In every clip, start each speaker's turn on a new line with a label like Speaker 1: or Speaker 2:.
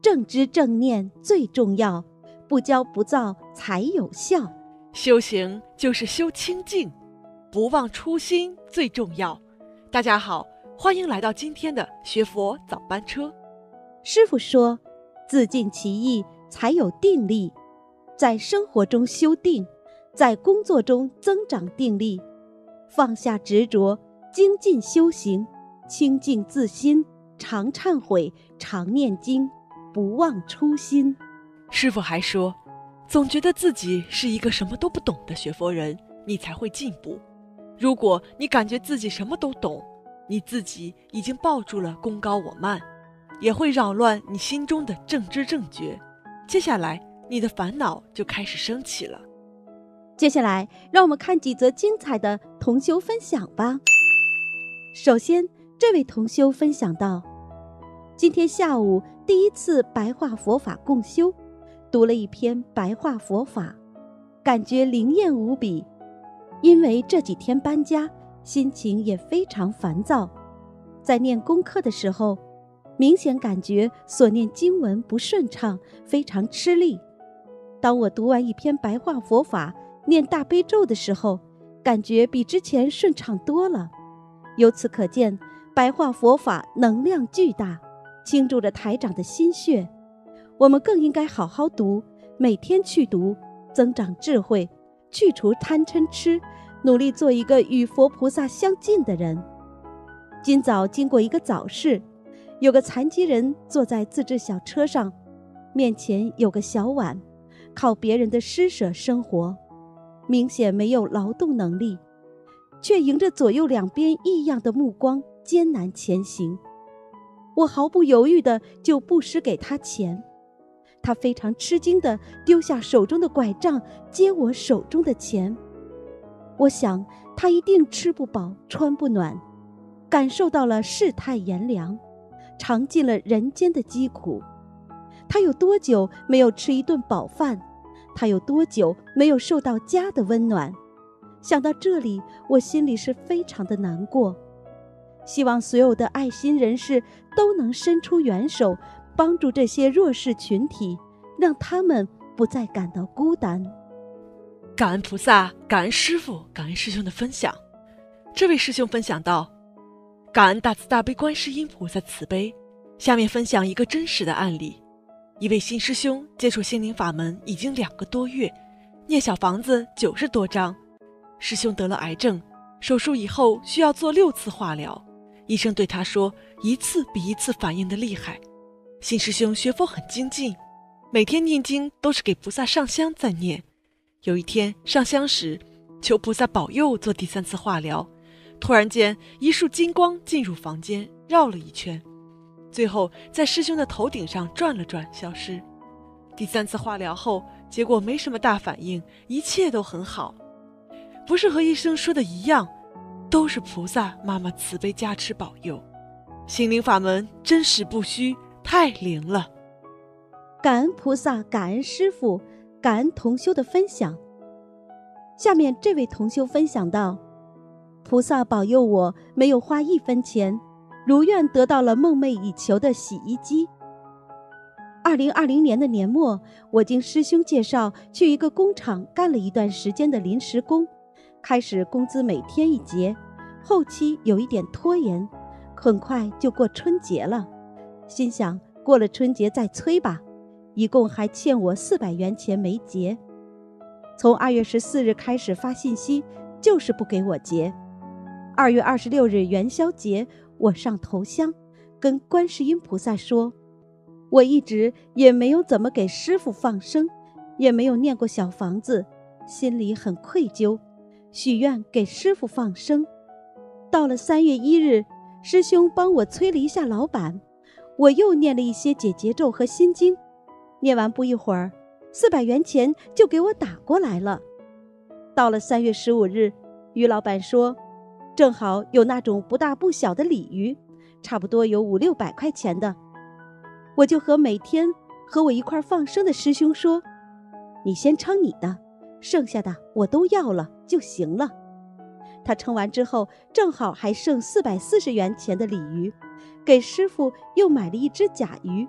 Speaker 1: 正知正念最重要，不骄不躁才有效。
Speaker 2: 修行就是修清净，不忘初心最重要。大家好，欢迎来到今天的学佛早班车。
Speaker 1: 师父说，自尽其意才有定力，在生活中修定，在工作中增长定力，放下执着，精进修行，清净自心，常忏悔，常念经，不忘初心。
Speaker 2: 师父还说，总觉得自己是一个什么都不懂的学佛人，你才会进步。如果你感觉自己什么都懂，你自己已经抱住了功高我慢，也会扰乱你心中的正知正觉。接下来你的烦恼就开始升起了。
Speaker 1: 接下来让我们看几则精彩的同修分享吧。首先，这位同修分享到，今天下午第一次白话佛法共修，读了一篇白话佛法，感觉灵验无比。因为这几天搬家，心情也非常烦躁，在念功课的时候，明显感觉所念经文不顺畅，非常吃力。当我读完一篇白话佛法，念大悲咒的时候，感觉比之前顺畅多了。由此可见，白话佛法能量巨大，倾注着台长的心血。我们更应该好好读，每天去读，增长智慧，去除贪嗔痴，努力做一个与佛菩萨相近的人。今早经过一个早市，有个残疾人坐在自制小车上，面前有个小碗，靠别人的施舍生活，明显没有劳动能力，却迎着左右两边异样的目光艰难前行。我毫不犹豫地就布施给他钱，他非常吃惊地丢下手中的拐杖，接我手中的钱。我想他一定吃不饱穿不暖，感受到了世态炎凉，尝尽了人间的疾苦。他有多久没有吃一顿饱饭？他有多久没有受到家的温暖？想到这里，我心里是非常的难过。希望所有的爱心人士都能伸出援手，帮助这些弱势群体，让他们不再感到孤单。
Speaker 2: 感恩菩萨，感恩师父，感恩师兄的分享。这位师兄分享到，感恩大慈大悲观世音菩萨慈悲。下面分享一个真实的案例。一位新师兄接触心灵法门已经2个多月，念小房子90多张。师兄得了癌症，手术以后需要做6次化疗，医生对他说，一次比一次反应的厉害。新师兄学佛很精进，每天念经都是给菩萨上香在念。有一天上香时，求菩萨保佑做第3次化疗，突然间一束金光进入房间，绕了一圈，最后在师兄的头顶上转了转，消失。第3次化疗后，结果没什么大反应，一切都很好。不是和医生说的一样，都是菩萨妈妈慈悲加持保佑。心灵法门真实不虚，太灵了。
Speaker 1: 感恩菩萨，感恩师父，感恩同修的分享。下面这位同修分享到，菩萨保佑我没有花1分钱，如愿得到了梦寐以求的洗衣机。2020年的年末，我经师兄介绍去一个工厂干了一段时间的临时工，开始工资每天1节，后期有一点拖延，很快就过春节了。心想过了春节再催吧，一共还欠我400元钱没结。从2月14日开始发信息，就是不给我结。2月26日元宵节，我上头香，跟观世音菩萨说，我一直也没有怎么给师父放生，也没有念过小房子，心里很愧疚，许愿给师父放生。到了3月1日，师兄帮我催了一下老板，我又念了一些解结咒和心经，念完不一会儿，400元钱就给我打过来了。到了3月15日，于老板说，正好有那种不大不小的鲤鱼，差不多有500-600块钱的。我就和每天和我一块放生的师兄说，你先称你的，剩下的我都要了就行了。他称完之后，正好还剩440元钱的鲤鱼，给师父又买了一只甲鱼，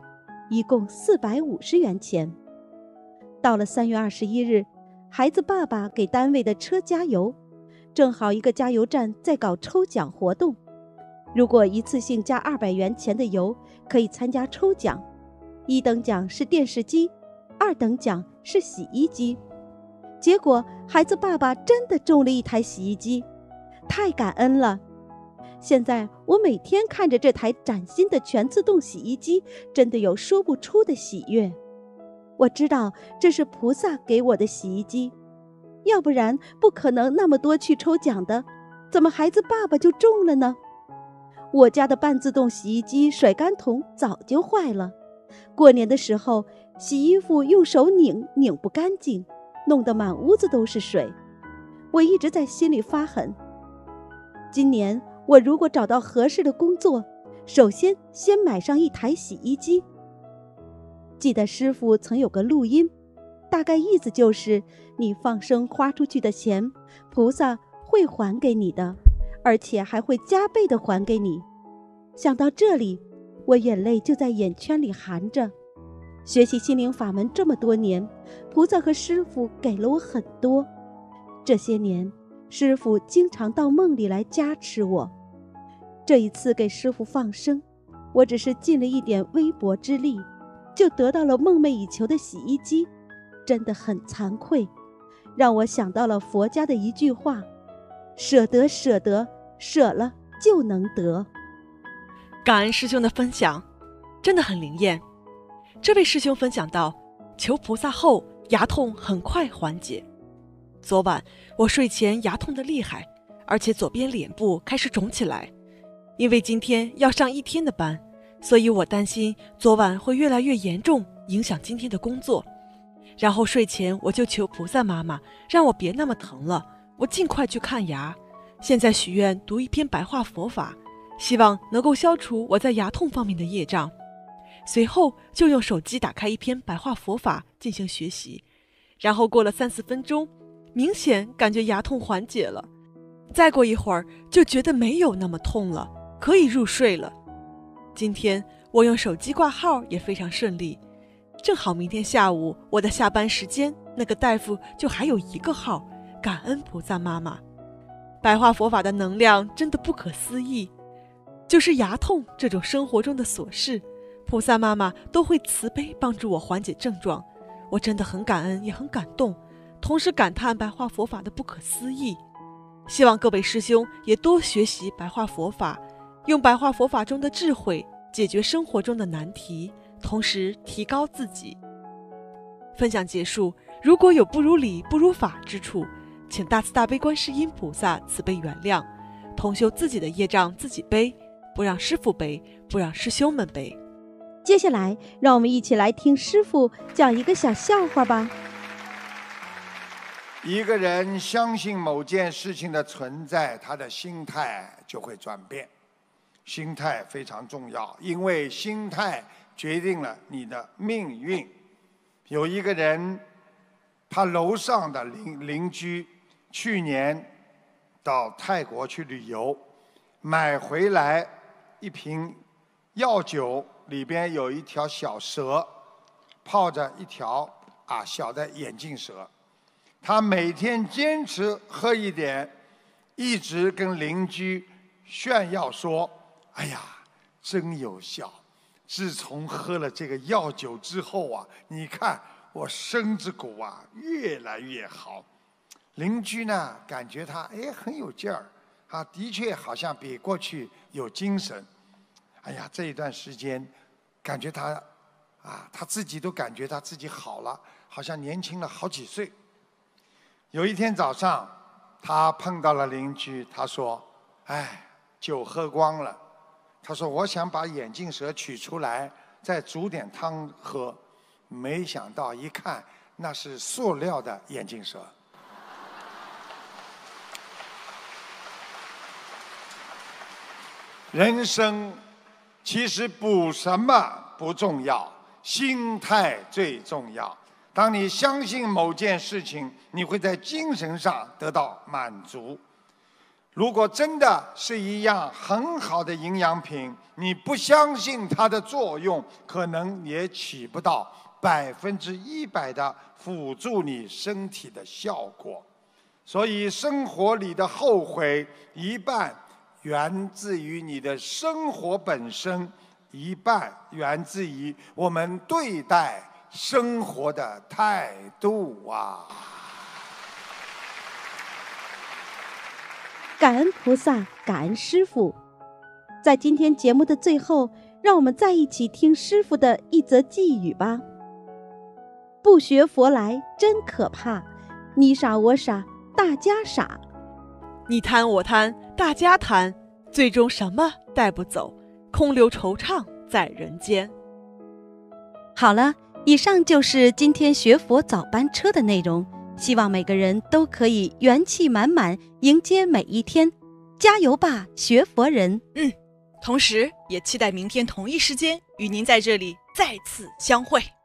Speaker 1: 一共450元钱。到了3月21日，孩子爸爸给单位的车加油，正好一个加油站在搞抽奖活动，如果一次性加200元钱的油，可以参加抽奖，1等奖是电视机，2等奖是洗衣机。结果孩子爸爸真的中了一台洗衣机，太感恩了。现在我每天看着这台崭新的全自动洗衣机，真的有说不出的喜悦。我知道这是菩萨给我的洗衣机，要不然不可能那么多去抽奖的，怎么孩子爸爸就中了呢？我家的半自动洗衣机甩干桶早就坏了，过年的时候洗衣服用手拧不干净，弄得满屋子都是水。我一直在心里发狠，今年我如果找到合适的工作，首先买上一台洗衣机。记得师父曾有个录音，大概意思就是你放生花出去的钱，菩萨会还给你的，而且还会加倍的还给你。想到这里，我眼泪就在眼圈里含着。学习心灵法门这么多年，菩萨和师父给了我很多。这些年，师父经常到梦里来加持我。这一次给师父放生，我只是尽了一点微薄之力，就得到了梦寐以求的洗衣机，真的很惭愧，让我想到了佛家的一句话：舍得，舍了就能得。
Speaker 2: 感恩师兄的分享，真的很灵验。这位师兄分享到，求菩萨后牙痛很快缓解。昨晚我睡前牙痛得厉害，而且左边脸部开始肿起来。因为今天要上1天的班，所以我担心昨晚会越来越严重，影响今天的工作。然后睡前我就求菩萨妈妈让我别那么疼了，我尽快去看牙。现在许愿读一篇白话佛法，希望能够消除我在牙痛方面的业障。随后就用手机打开一篇白话佛法进行学习，然后过了3-4分钟，明显感觉牙痛缓解了。再过一会儿就觉得没有那么痛了，可以入睡了。今天我用手机挂号也非常顺利，正好明天下午我的下班时间，那个大夫就还有1个号，感恩菩萨妈妈。白话佛法的能量真的不可思议，就是牙痛这种生活中的琐事，菩萨妈妈都会慈悲帮助我缓解症状。我真的很感恩，也很感动，同时感叹白话佛法的不可思议。希望各位师兄也多学习白话佛法，用白话佛法中的智慧解决生活中的难题，同时提高自己。分享结束，如果有不如理不如法之处，请大慈大悲观世音菩萨慈悲原谅，同修自己的业障自己背，不让师父背，不让师兄们背。
Speaker 1: 接下来让我们一起来听师父讲一个小笑话吧。
Speaker 3: 一个人相信某件事情的存在，他的心态就会转变。心态非常重要，因为心态决定了你的命运。有一个人，他楼上的邻居去年到泰国去旅游，买回来一瓶药酒，里边有一条小蛇，泡着一条小的眼镜蛇。他每天坚持喝一点，一直跟邻居炫耀说：“哎呀，真有效！自从喝了这个药酒之后啊，你看我身子骨越来越好。”邻居呢，感觉他很有劲儿，的确好像比过去有精神。哎呀，这一段时间，感觉他他自己都感觉他自己好了，好像年轻了好几岁。有一天早上，他碰到了邻居，他说：“酒喝光了。”他说：“我想把眼镜蛇取出来，再煮点汤喝。”没想到一看，那是塑料的眼镜蛇。人生其实补什么不重要，心态最重要。当你相信某件事情，你会在精神上得到满足。 如果真的是一样很好的营养品，你不相信它的作用，可能也起不到100%的辅助你身体的效果。所以生活里的后悔，一半源自于你的生活本身，一半源自于我们对待生活的态度啊！
Speaker 1: 感恩菩萨，感恩师父。在今天节目的最后，让我们再一起听师父的一则寄语吧。不学佛来真可怕，你傻我傻大家傻，
Speaker 2: 你贪我贪大家贪，最终什么带不走，空留惆怅在人间。
Speaker 1: 好了，以上就是今天学佛早班车的内容，希望每个人都可以元气满满迎接每一天，加油吧学佛人。
Speaker 2: 同时也期待明天同一时间与您在这里再次相会。